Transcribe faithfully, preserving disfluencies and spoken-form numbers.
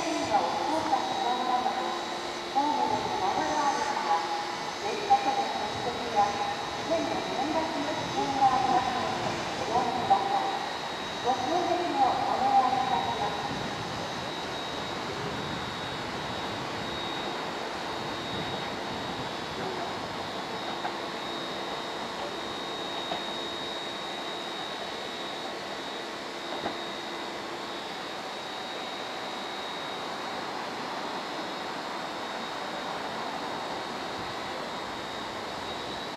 運河を通った手前なので、ホームでも窓があるから、列車との接触や線の連絡の危険